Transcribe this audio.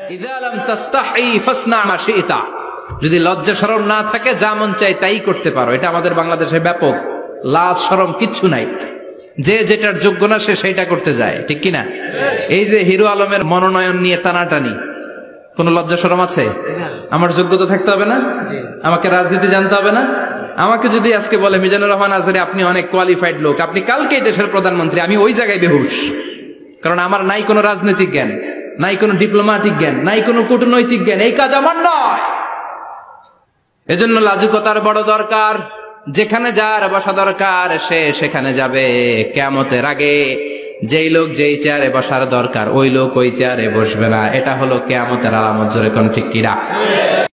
ইযা লাম তাস্তাহি ফাসনা মা শি'তা, যদি লজ্জা শরম না থাকে যা মন চাই তাই করতে পারো। এটা আমাদের বাংলাদেশে ব্যাপক, লাজ শরম কিচ্ছু নাই, যে যেটার যোগ্য না সে সেইটা করতে যায়, ঠিক কিনা? এই যে হিরো আলমের মনোনয়ন নিয়ে টানাটানি, কোন লজ্জা শরম আছে? আমার যোগ্যতা থাকতে হবে না? আমাকে রাজনীতি জানতে হবে না? আমাকে যদি আজকে বলে মিজানুর রহমান আজহারী আপনি অনেক কোয়ালিফাইড লোক, আপনি কালকেই দেশের প্রধানমন্ত্রী, আমি ওই জায়গায় বেহুশ, কারণ আমার নাই কোনো রাজনৈতিক জ্ঞান, নাই কোনো ডিপ্লোম্যাটিক জ্ঞান, নাই কোনো কূটনৈতিক জ্ঞান, এই কাজ আমার নয়। এজন্য লাজুকতার বড় দরকার। যেখানে যার বসা দরকার সে সেখানে যাবে। কিয়ামতের আগে যেই লোক যেই চেয়ারে বসার দরকার ওই লোক ওই চেয়ারে বসবে না। এটা হলো কিয়ামতের আলামত। জোরে কোন ঠিক কিনা?